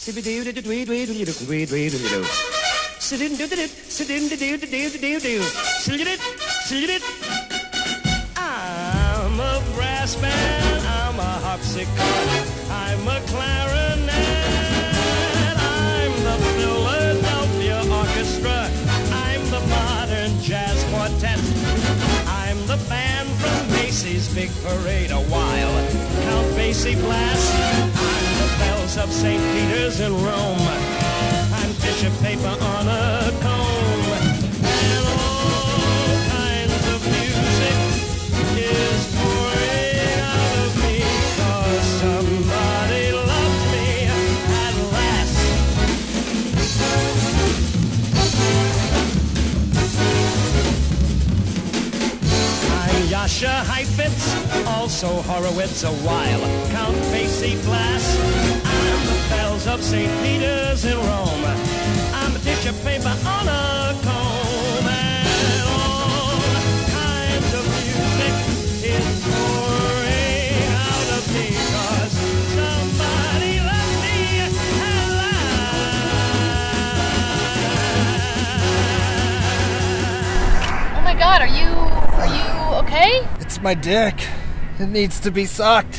I'm a brass band, I'm a harpsichord, I'm a clarinet, I'm the Philadelphia Orchestra, I'm the modern jazz quartet, I'm the band from Macy's Big Parade a while, Count Basie Blast, I'm the bells of St. Peter's in Rome, I'm tissue paper on a comb, and all kinds of music is pouring out of me, 'cause somebody loves me at last. I'm Yasha Heifetz, also Horowitz a while, Count Basie Blast, I'm the bells of St. Peter's in Rome, I'm a tissue paper on a comb, and all kinds of music is pouring out of me, 'cause somebody loves me at last. Oh my god, are you okay? It's my dick. It needs to be sucked.